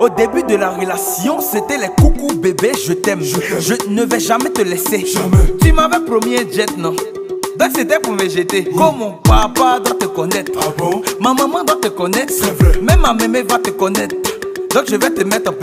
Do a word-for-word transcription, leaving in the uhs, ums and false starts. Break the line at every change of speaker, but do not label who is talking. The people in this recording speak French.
Au début de la relation, c'était les coucou bébé, je t'aime. Je ne vais jamais te laisser.
Jamais.
Tu m'avais promis un jet, non? Donc c'était pour me jeter.
Oui.
Comme mon papa doit te connaître.
Ah bon?
Ma maman doit te connaître.
C'est vrai.
Même ma mémé va te connaître. Donc je vais te mettre en